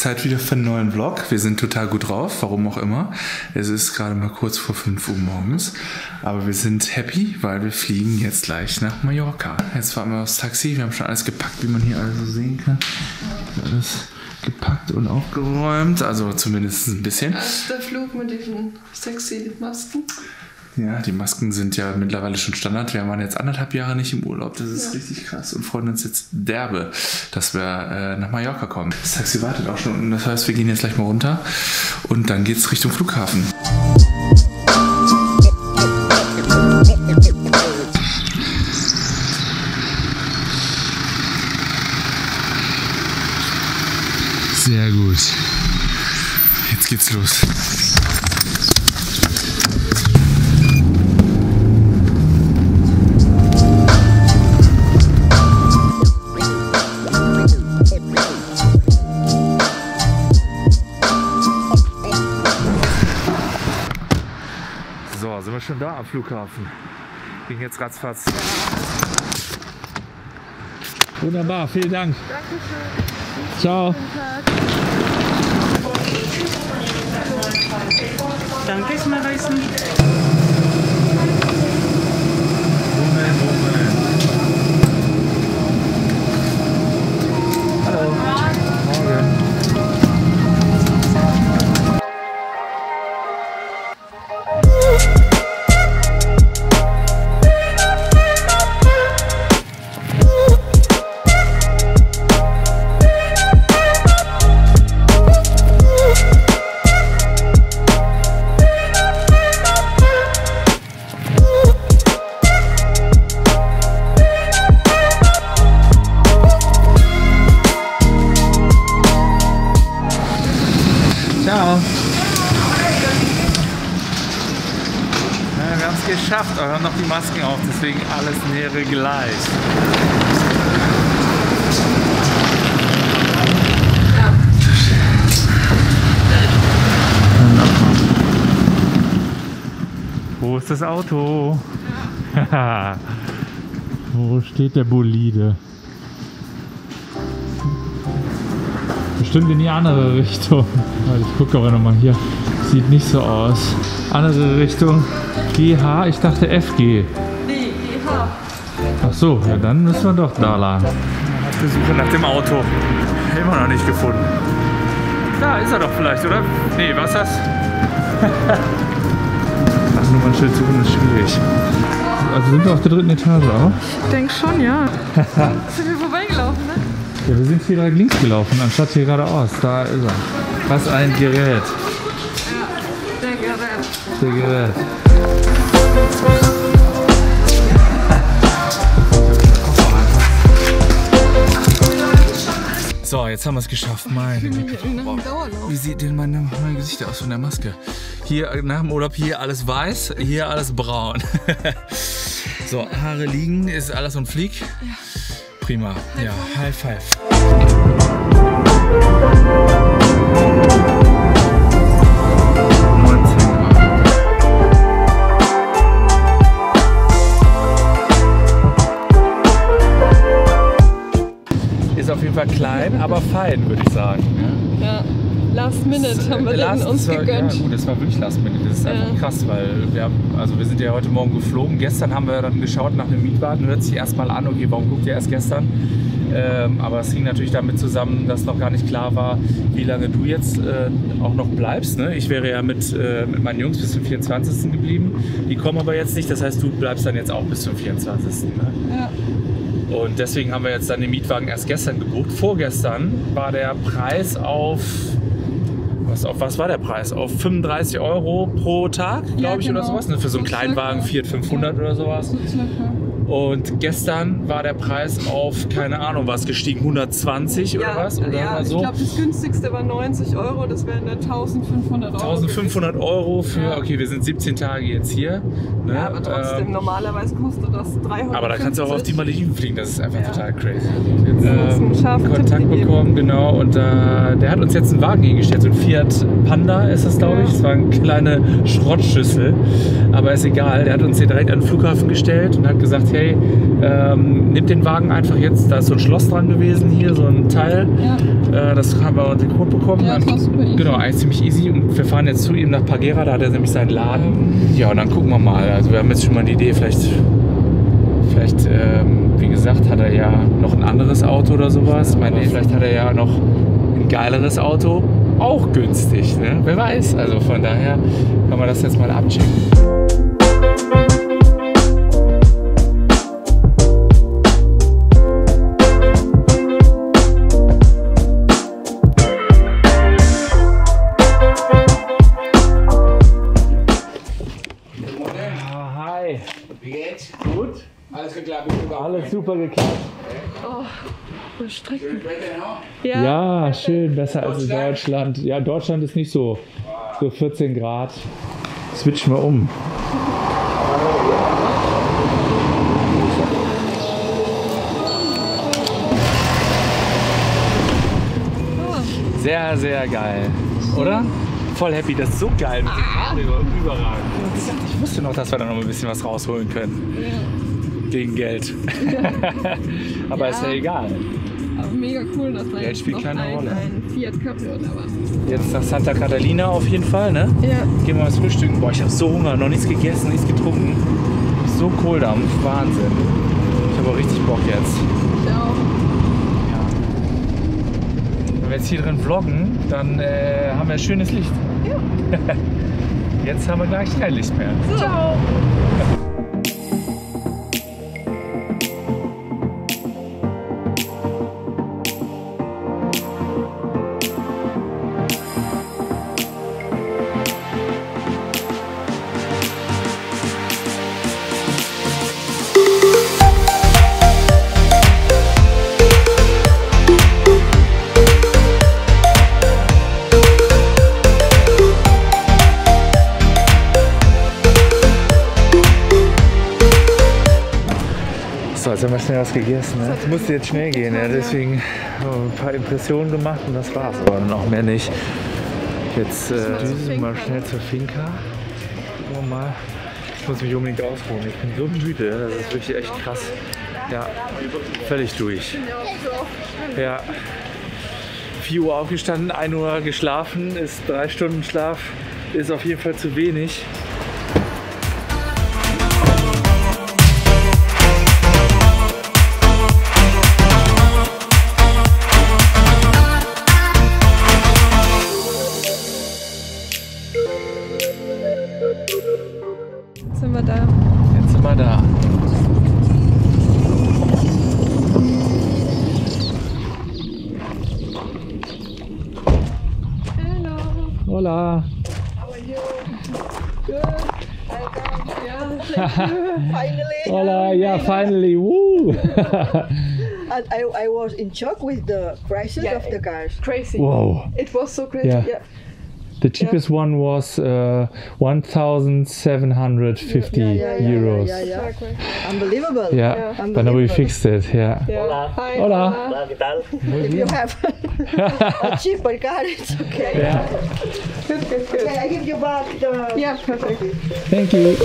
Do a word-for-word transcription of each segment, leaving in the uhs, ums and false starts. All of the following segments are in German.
Zeit wieder für einen neuen Vlog. Wir sind total gut drauf, warum auch immer. Es ist gerade mal kurz vor fünf Uhr morgens. Aber wir sind happy, weil wir fliegen jetzt gleich nach Mallorca. Jetzt fahren wir aufs Taxi. Wir haben schon alles gepackt, wie man hier also sehen kann. Alles gepackt und aufgeräumt. Also zumindest ein bisschen. Das ist der Flug mit diesen sexy Masken. Ja, die Masken sind ja mittlerweile schon Standard. Wir waren jetzt anderthalb Jahre nicht im Urlaub. Das ist ja. richtig krass und freuen uns jetzt derbe, dass wir äh, nach Mallorca kommen. Das Taxi wartet auch schon unten. Das heißt, wir gehen jetzt gleich mal runter und dann geht's Richtung Flughafen. Sehr gut. Jetzt geht's los. So, sind wir schon da am Flughafen. Ging jetzt ratzfatz. Wunderbar, vielen Dank. Dankeschön. Ciao. Danke, ist mal reißen. Moment, Moment. Hallo. Morgen. Ciao. Ja, wir haben es geschafft, aber wir haben noch die Masken auf, deswegen alles nähere gleich. Ja. Wo ist das Auto? Ja. Wo steht der Bolide? Bestimmt in die andere Richtung. Ich gucke aber nochmal hier. Sieht nicht so aus. Andere Richtung. G H, ich dachte F G. Nee, G H. Ach so, ja dann müssen wir doch da lang. Auf der Suche nach dem Auto. Immer noch nicht gefunden. Da ist er doch vielleicht, oder? Nee, was ist das? Ach, nur mal ein Schild suchen ist schwierig. Also sind wir auf der dritten Etage auch? Ich denke schon, ja. Sind wir vorbeigelaufen, ne? Ja, wir sind hier direkt links gelaufen, anstatt hier geradeaus. Da ist er. Was ein Gerät. Ja, der Gerät. Der Gerät. So, jetzt haben wir es geschafft. Meine Güte. Wie sieht denn mein, mein Gesicht aus von der Maske? Hier nach dem Urlaub hier alles weiß, hier alles braun. So, Haare liegen, ist alles und flieg. Ja. Prima. Ja, High Five. Ist auf jeden Fall klein, aber fein, würde ich sagen. Ja. Ja. Last Minute haben wir Last, den uns war, gegönnt. Ja, gut, das war wirklich Last Minute. Das ist ja. einfach krass, weil wir, haben, also wir sind ja heute Morgen geflogen. Gestern haben wir dann geschaut nach einem Mietwagen. Hört sich erstmal an, okay, warum guckt ihr erst gestern? Ähm, aber es hing natürlich damit zusammen, dass noch gar nicht klar war, wie lange du jetzt äh, auch noch bleibst. Ne? Ich wäre ja mit, äh, mit meinen Jungs bis zum vierundzwanzigsten geblieben. Die kommen aber jetzt nicht. Das heißt, du bleibst dann jetzt auch bis zum vierundzwanzigsten Ne? Ja. Und deswegen haben wir jetzt dann den Mietwagen erst gestern gebucht. Vorgestern war der Preis auf... Was, auf was war der Preis? Auf fünfunddreißig Euro pro Tag, glaube Ja, ich, genau. oder sowas. Ne? Für so einen Kleinwagen Fiat fünfhundert oder sowas. So circa. Und gestern war der Preis auf, keine Ahnung, was gestiegen, hundertzwanzig Ja, oder was? Oder ja, so? ich glaube, das günstigste war neunzig Euro, das wären dann eintausendfünfhundert Euro. eintausendfünfhundert Euro für, Ja. okay, wir sind siebzehn Tage jetzt hier. Ne? Ja, aber trotzdem, Ähm, normalerweise kostet das dreihundert. aber da kannst du auch auf die Malediven fliegen, das ist einfach Ja. total crazy. Jetzt haben wir uns einen scharfen Tipp Kontakt gegeben. bekommen, genau, und äh, der hat uns jetzt einen Wagen hingestellt, so ein Fiat Fiat Panda ist es, glaube ich. Es war eine kleine Schrottschüssel, aber ist egal. Der hat uns hier direkt an den Flughafen gestellt und hat gesagt, hey, ähm, nimmt den Wagen einfach jetzt. Da ist so ein Schloss dran gewesen hier, so ein Teil. Ja. Äh, das haben wir den Code bekommen. Ja, das war super easy. Genau, eigentlich ziemlich easy. Und wir fahren jetzt zu ihm nach Pagera, da hat er nämlich seinen Laden. Ja, und dann gucken wir mal. Also wir haben jetzt schon mal die Idee, vielleicht, vielleicht ähm, wie gesagt, hat er ja noch ein anderes Auto oder sowas. Ich meine, vielleicht hat er ja noch ein geileres Auto. Auch günstig, ne? Wer weiß. Also von daher kann man das jetzt mal abchecken. Hi. Wie geht's? Gut? Alles geklappt? Alles super geklappt. Oh, Strecken. Ja, ja, schön, besser als in Deutschland. Ja, Deutschland ist nicht so, so vierzehn Grad. Switchen wir um. Sehr, sehr geil, oder? Voll happy, das ist so geil mit dem Radio, überragend. Ich wusste noch, dass wir da noch ein bisschen was rausholen können. Ja. Gegen Geld. Aber ja. Ist ja egal. Aber mega cool, dass man Geld spielt noch keine ein, Rolle. ein Fiat Cabrio oder was. Jetzt nach Santa Catalina auf jeden Fall, ne? Ja. Gehen wir mal was frühstücken. Boah, ich habe so Hunger, noch nichts gegessen, nichts getrunken. So Kohldampf, Wahnsinn. Ich habe auch richtig Bock jetzt. Ich auch. Wenn wir jetzt hier drin vloggen, dann äh, haben wir schönes Licht. Ja. Jetzt haben wir gleich kein Licht mehr. So. Ciao. So, jetzt haben wir schnell was gegessen. Ne? Es musste jetzt schnell gehen, ja? Deswegen ein paar Impressionen gemacht und das war's. Aber dann auch mehr nicht. Jetzt äh, düsen wir mal schnell zur Finca. Gucken wir mal. Ich muss mich unbedingt ausruhen. Ich bin so müde, das ist wirklich echt krass. Ja, völlig durch. Ja. vier Uhr aufgestanden, ein Uhr geschlafen, ist drei Stunden Schlaf, ist auf jeden Fall zu wenig. Jetzt sind wir da. Jetzt sind wir da. Hello. Hola. How are you? Good. Welcome. Yeah, thank you. Finally. Hola, yeah, finally, woo! And I, I was in shock with the prices Yeah, of the cars. Crazy. Whoa. It was so crazy. Yeah. Yeah. The cheapest one was uh, one thousand seven hundred fifty Yeah, yeah, yeah, euros. yeah, yeah. Exactly. Unbelievable. Yeah, Yeah. but now we fixed it, yeah. Yeah. Hola. Hi. Hola. Hola, ¿qué tal? If you have a cheaper car, it's okay. Yeah, Good, good, good. Okay, I give you back the. Yeah, perfect. thank you.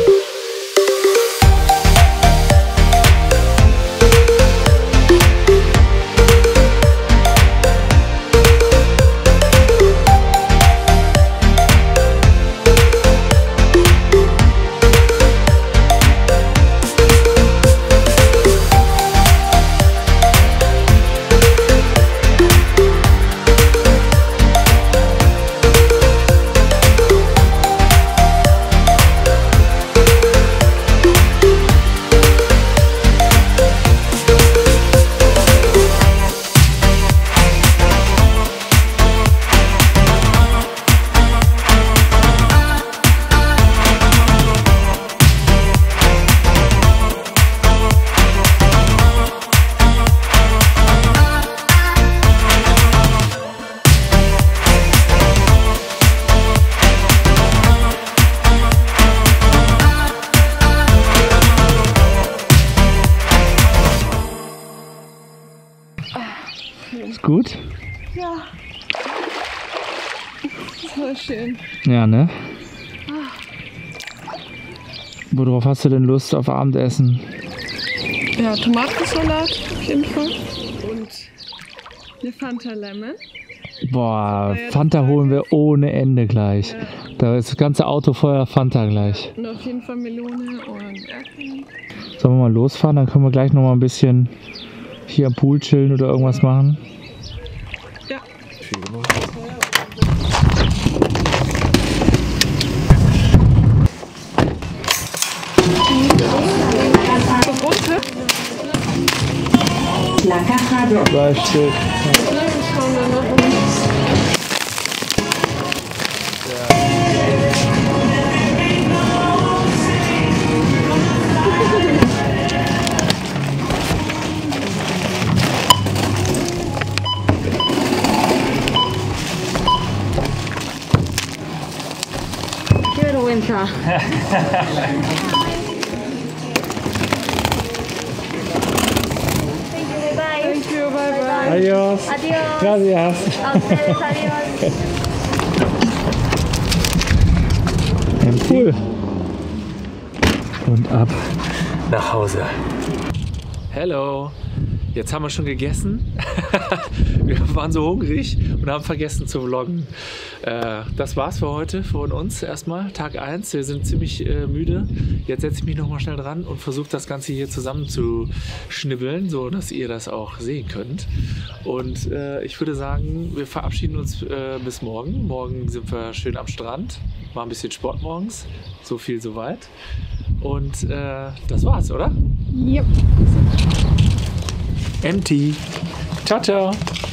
Ist gut? Ja. Voll schön. Ja, ne? Worauf hast du denn Lust auf Abendessen? Ja, Tomatensalat auf jeden Fall. Und eine Fanta Lemon. Boah, Fanta holen wir ohne Ende gleich. Ja. Da ist das ganze Auto voller Fanta gleich. Und auf jeden Fall Melone und Erdbeeren. Sollen wir mal losfahren? Dann können wir gleich noch mal ein bisschen hier am Pool chillen oder irgendwas machen. Ja. La caja dos. Drei Stück. Schauen wir noch. Qué vergüenza. Thank you, bye bye. Adios. Adiós. Gracias. A ustedes, adiós. Im Pool. Und ab nach Hause. Hello. Jetzt haben wir schon gegessen. Wir waren so hungrig und haben vergessen zu vloggen. Äh, das war's für heute, von uns erstmal. Tag eins. Wir sind ziemlich äh, müde. Jetzt setze ich mich noch mal schnell dran und versuche das Ganze hier zusammen zu schnibbeln, so dass ihr das auch sehen könnt. Und äh, ich würde sagen, wir verabschieden uns äh, bis morgen. Morgen sind wir schön am Strand. Mal ein bisschen Sport morgens. So viel, so weit. Und äh, das war's, oder? Yep. Empty. Ciao, ciao.